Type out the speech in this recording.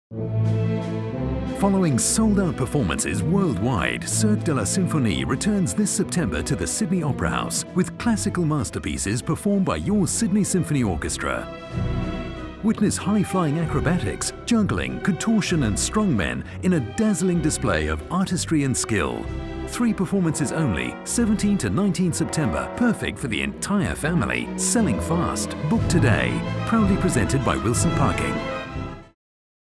Following sold-out performances worldwide, Cirque de la Symphonie returns this September to the Sydney Opera House with classical masterpieces performed by your Sydney Symphony Orchestra. Witness high-flying acrobatics, juggling, contortion and strongmen in a dazzling display of artistry and skill. 3 performances only, 17 to 19 September, perfect for the entire family. Selling fast. Book today. Proudly presented by Wilson Parking.